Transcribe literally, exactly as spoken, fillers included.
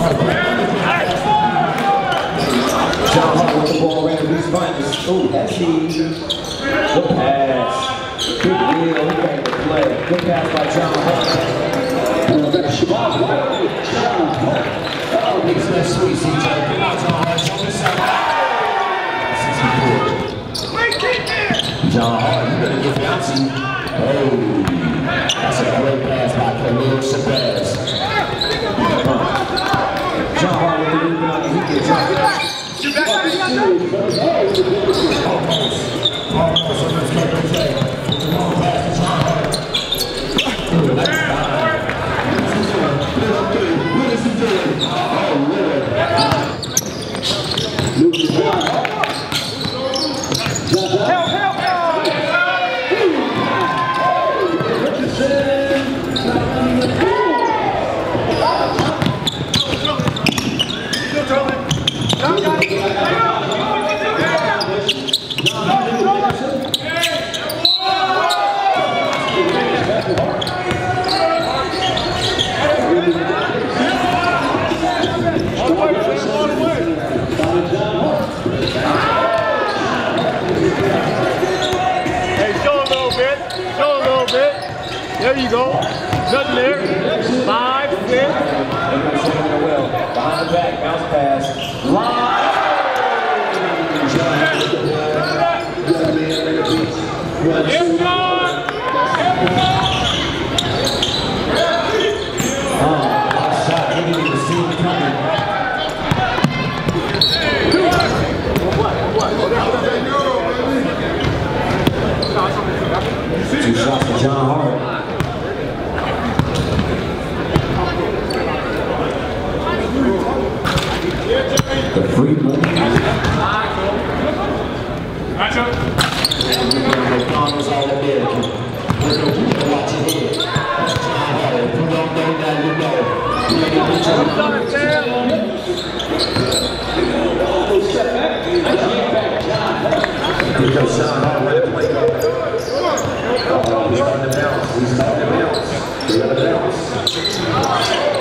John Hart with the ball, ready to finest. Oh, that's he. Good pass. Good deal. He ready to play. Good pass by John Hart. Oh, makes that sweet, C J. Come on, John Hart. Show this out. John Hart, you better get bouncy. Oh, that's a great pass by Khalil Shabazz. John Hart with the rebound, and he gets jumped. Almost. Almost. So let's make the play. It's a long pass to John Hart. Ooh, that's fine. What is he doing? Oh, Lord. Lucas John Hart. Help, help, help! There you go. Nothing there. Five, six. Behind the back, bounce pass. Line. Yes, God. Oh, hot shot. He didn't even see him coming. Two shots for John Hart. The free one. Matchup. McDonald's all American. We're going to watch your head. John Hart. If you don't know that, you know. You make it Here goes John Hart ready to play. Oh, he's on the bounce. He's on the bounce. He's on the bounce.